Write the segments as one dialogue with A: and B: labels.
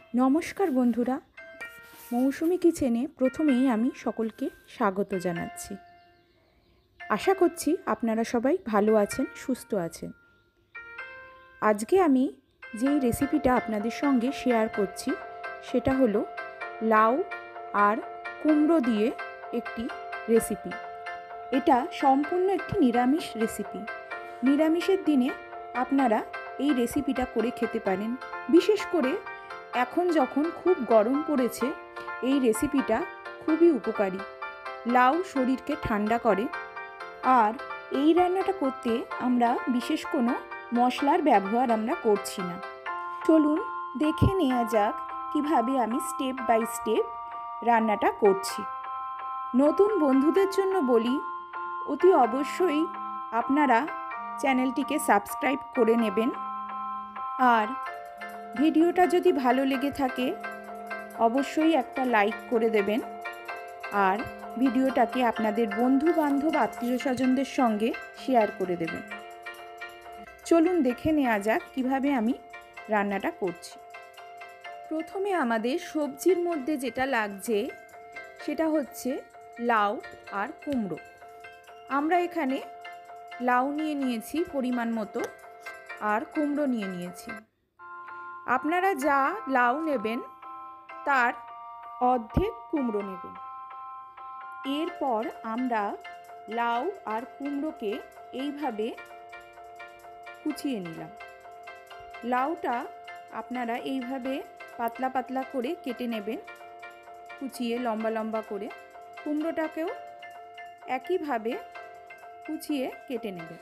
A: নমস্কার বন্ধুরা, মৌসুমি কিচেনে প্রথমেই আমি সকলকে স্বাগত জানাচ্ছি। আশা করছি আপনারা সবাই ভালো আছেন, সুস্থ আছেন। আজকে আমি যেই রেসিপিটা আপনাদের সঙ্গে শেয়ার করছি সেটা হলো লাউ আর কুমড়ো দিয়ে একটি রেসিপি। এটা সম্পূর্ণ একটি নিরামিষ রেসিপি। নিরামিষের দিনে আপনারা এই রেসিপিটা করে খেতে পারেন। বিশেষ করে এখন যখন খুব গরম পড়েছে, এই রেসিপিটা খুবই উপকারী। লাউ শরীরকে ঠান্ডা করে। আর এই রান্নাটা করতে আমরা বিশেষ কোনো মশলার ব্যবহার আমরা করছি না। চলুন দেখে নেওয়া যাক কিভাবে আমি স্টেপ বাই স্টেপ রান্নাটা করছি। নতুন বন্ধুদের জন্য বলি, অতি অবশ্যই আপনারা চ্যানেলটিকে সাবস্ক্রাইব করে নেবেন। আর ভিডিওটা যদি ভালো লেগে থাকে অবশ্যই একটা লাইক করে দেবেন। আর ভিডিওটাকে আপনাদের বন্ধু বান্ধব আত্মীয় স্বজনদের সঙ্গে শেয়ার করে দেবেন। চলুন দেখে নেওয়া যাক কিভাবে আমি রান্নাটা করছি। প্রথমে আমাদের সবজির মধ্যে যেটা লাগছে সেটা হচ্ছে লাউ আর কুমড়ো। আমরা এখানে লাউ নিয়ে নিয়েছি পরিমাণ মতো, আর কুমড়ো নিয়ে নিয়েছি। আপনারা যা লাউ নেবেন তার অর্ধেক কুমড়ো নেবেন। এরপর আমরা লাউ আর কুমড়োকে এইভাবে কুচিয়ে নিলাম। লাউটা আপনারা এইভাবে পাতলা পাতলা করে কেটে নেবেন, কুচিয়ে লম্বা লম্বা করে। কুমড়োটাকেও একইভাবে কুচিয়ে কেটে নেবেন।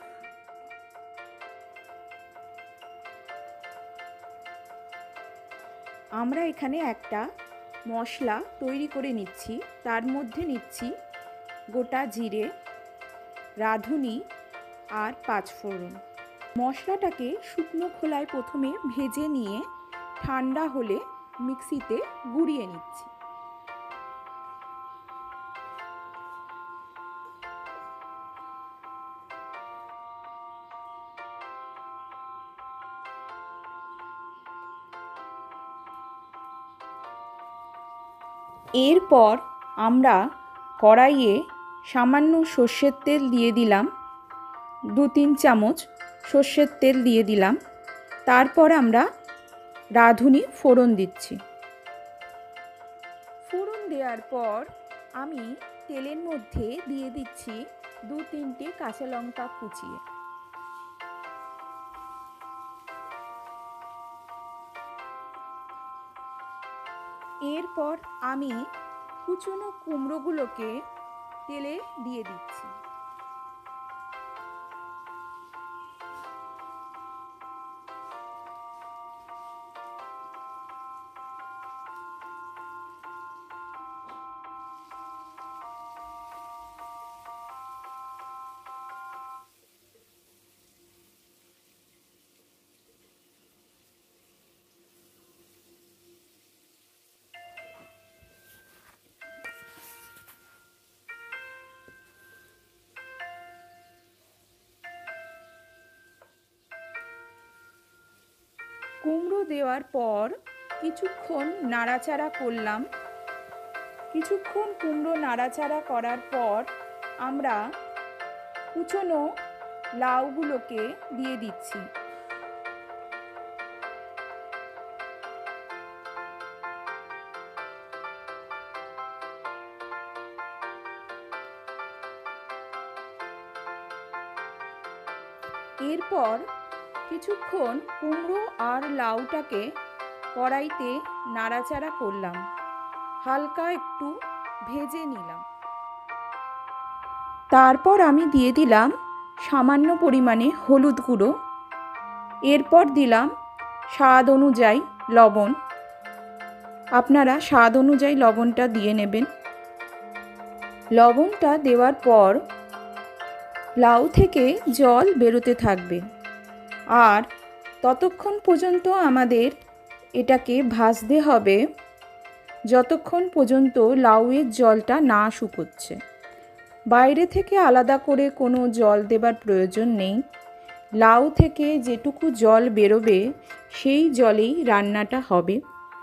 A: আমরা এখানে একটা মশলা তৈরি করে নিচ্ছি। তার মধ্যে নিচ্ছি গোটা জিরে, রাঁধুনি আর পাঁচফোড়ন। মশলাটাকে শুকনো খোলায় প্রথমে ভেজে নিয়ে ঠান্ডা হলে মিক্সিতে গুঁড়িয়ে নিচ্ছি। এরপর আমরা কড়াইয়ে সামান্য সর্ষের তেল দিয়ে দিলাম, 2-3 চামচ সর্ষের তেল দিয়ে দিলাম। তারপর আমরা রাঁধুনি ফোড়ন দিচ্ছি। ফোড়ন দেওয়ার পর আমি তেলের মধ্যে দিয়ে দিচ্ছি 2-3টে কাঁচা লঙ্কা কুচিয়ে। এরপর আমি কুচনো কুমড়োগুলোকে তেলে দিয়ে দিচ্ছি। কুমড়ো দেওয়ার পর কিছুক্ষণ নাড়াচাড়া করলাম। কিছুক্ষণ কুমড়ো নাড়াচাড়া করার পর আমরা কুচনো লাউগুলোকে দিয়ে দিচ্ছি। এরপর কিছুক্ষণ কুমড়ো আর লাউটাকে কড়াইতে নাড়াচাড়া করলাম, হালকা একটু ভেজে নিলাম। তারপর আমি দিয়ে দিলাম সামান্য পরিমাণে হলুদ গুঁড়ো। এরপর দিলাম স্বাদ অনুযায়ী লবণ। আপনারা স্বাদ অনুযায়ী লবণটা দিয়ে নেবেন। লবণটা দেওয়ার পর লাউ থেকে জল বেরোতে থাকবে, আর ততক্ষণ পর্যন্ত আমাদের এটাকে ভাজতে হবে যতক্ষণ পর্যন্ত লাউয়ের জলটা না শুকোচ্ছে। বাইরে থেকে আলাদা করে কোনো জল দেবার প্রয়োজন নেই। লাউ থেকে যেটুকু জল বেরোবে সেই জলেই রান্নাটা হবে।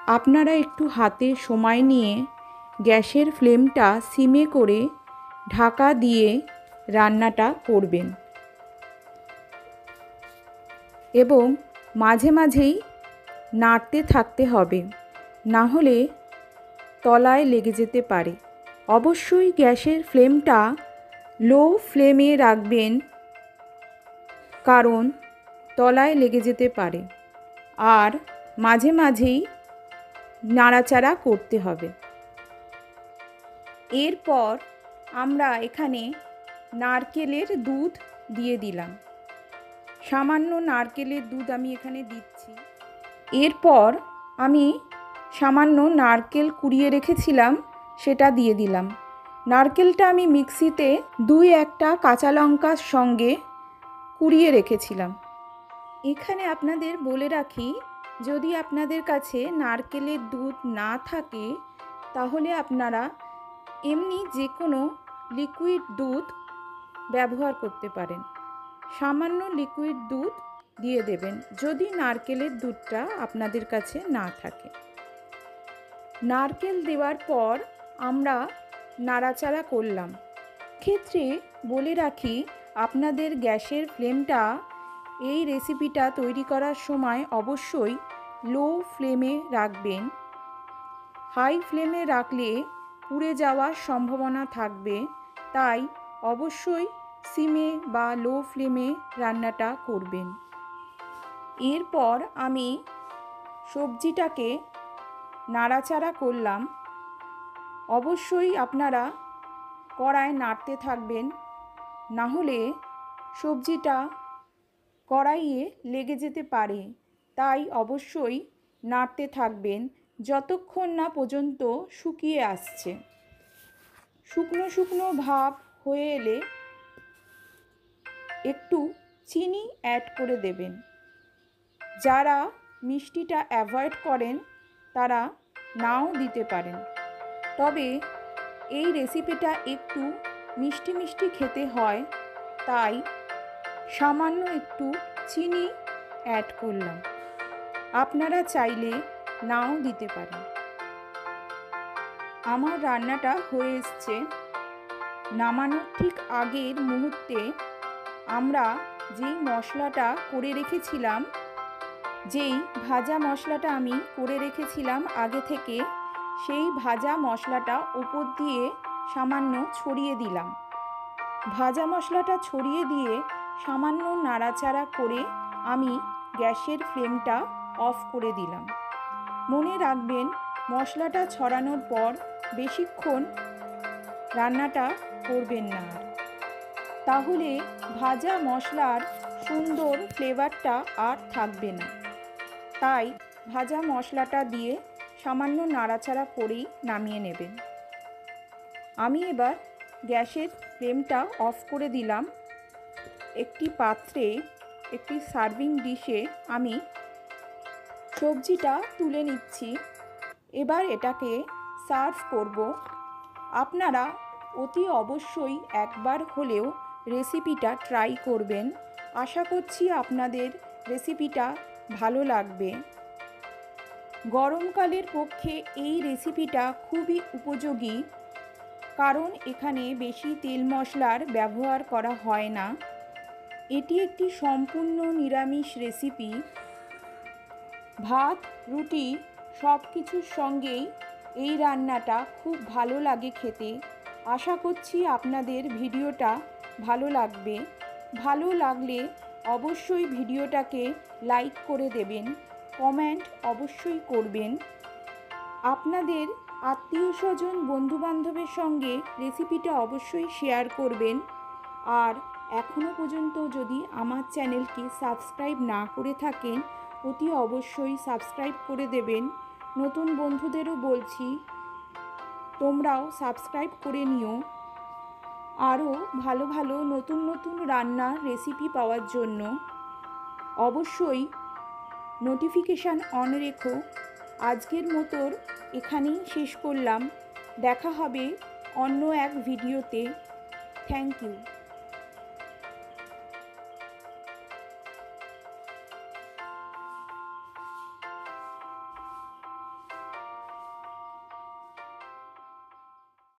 A: আপনারা একটু হাতে সময় নিয়ে গ্যাসের ফ্লেমটা সিমে করে ঢাকা দিয়ে রান্নাটা করবেন এবং মাঝে মাঝেই নাড়তে থাকতে হবে, না হলে তলায় লেগে যেতে পারে। অবশ্যই গ্যাসের ফ্লেমটা লো ফ্লেমে রাখবেন, কারণ তলায় লেগে যেতে পারে। আর মাঝে মাঝেই নাড়াচাড়া করতে হবে। এরপর আমরা এখানে নারকেলের দুধ দিয়ে দিলাম। সামান্য নারকেলের দুধ আমি এখানে দিচ্ছি। এরপর আমি সামান্য নারকেল কুড়িয়ে রেখেছিলাম, সেটা দিয়ে দিলাম। নারকেলটা আমি মিক্সিতে 2-1টা কাঁচা লঙ্কার সঙ্গে কুড়িয়ে রেখেছিলাম। এখানে আপনাদের বলে রাখি, যদি আপনাদের কাছে নারকেলের দুধ না থাকে তাহলে আপনারা এমনি যে কোনো লিকুইড দুধ ব্যবহার করতে পারেন। সামান্য লিকুইড দুধ দিয়ে দেবেন যদি নারকেলের দুধটা আপনাদের কাছে না থাকে। নারকেল দেওয়ার পর আমরা নাড়াচাড়া করলাম। ক্ষেত্রে বলে রাখি, আপনাদের গ্যাসের ফ্লেমটা এই রেসিপিটা তৈরি করার সময় অবশ্যই লো ফ্লেমে রাখবেন। হাই ফ্লেমে রাখলে পুড়ে যাওয়ার সম্ভাবনা থাকবে, তাই অবশ্যই সিমে বা লো ফ্লেমে রান্নাটা করবেন। এরপর আমি সবজিটাকে নাড়াচাড়া করলাম। অবশ্যই আপনারা কড়ায় নাড়তে থাকবেন, না হলে সবজিটা কড়াইয়ে লেগে যেতে পারে। তাই অবশ্যই নাড়তে থাকবেন যতক্ষণ না পর্যন্ত শুকিয়ে আসছে। শুকনো শুকনো ভাব হয়ে এলে একটু চিনি অ্যাড করে দেবেন। যারা মিষ্টিটা অ্যাভয়েড করেন তারা নাও দিতে পারেন, তবে এই রেসিপিটা একটু মিষ্টি মিষ্টি খেতে হয়, তাই সামান্য একটু চিনি অ্যাড করলাম। আপনারা চাইলে নাও দিতে পারেন। আমার রান্নাটা হয়ে এসছে। নামানোর ঠিক আগের মুহূর্তে আমরা যেই মশলাটা করে রেখেছিলাম, যেই ভাজা মশলাটা আমি করে রেখেছিলাম আগে থেকে, সেই ভাজা মশলাটা উপর দিয়ে সামান্য ছড়িয়ে দিলাম। ভাজা মশলাটা ছড়িয়ে দিয়ে সামান্য নাড়াচাড়া করে আমি গ্যাসের ফ্লেমটা অফ করে দিলাম। মনে রাখবেন, মশলাটা ছড়ানোর পর বেশিক্ষণ রান্নাটা করবেন না, তাহলে ভাজা মশলার সুন্দর ফ্লেভারটা আর থাকবে না। তাই ভাজা মশলাটা দিয়ে সামান্য নাড়াচাড়া করেই নামিয়ে নেবেন। আমি এবার গ্যাসের ফ্লেমটা অফ করে দিলাম। একটি পাত্রে, একটি সার্ভিং ডিশে আমি সবজিটা তুলে নিচ্ছি। এবার এটাকে সার্ভ করব। আপনারা অতি অবশ্যই একবার হলেও রেসিপিটা ট্রাই করবেন। আশা করছি আপনাদের রেসিপিটা ভালো লাগবে। গরমকালের পক্ষে এই রেসিপিটা খুবই উপযোগী, কারণ এখানে বেশি তেল মশলার ব্যবহার করা হয় না। এটি একটি সম্পূর্ণ নিরামিষ রেসিপি। ভাত, রুটি সব কিছুর সঙ্গেই এই রান্নাটা খুব ভালো লাগে খেতে। আশা করছি আপনাদের ভিডিওটা ভালো লাগবে। ভালো লাগলে অবশ্যই ভিডিওটাকে লাইক করে দেবেন, কমেন্ট অবশ্যই করবেন। আপনাদের আত্মীয় স্বজন বন্ধুবান্ধবের সঙ্গে রেসিপিটা অবশ্যই শেয়ার করবেন। আর এখনও পর্যন্ত যদি আমার চ্যানেলকে সাবস্ক্রাইব না করে থাকেন, অতি অবশ্যই সাবস্ক্রাইব করে দেবেন। নতুন বন্ধুদেরও বলছি, তোমরাও সাবস্ক্রাইব করে নিও আরও ভালো ভালো নতুন নতুন রান্নার রেসিপি পাওয়ার জন্য। অবশ্যই নোটিফিকেশান অন রেখো। আজকের মতোর এখানেই শেষ করলাম। দেখা হবে অন্য এক ভিডিওতে। Thank you.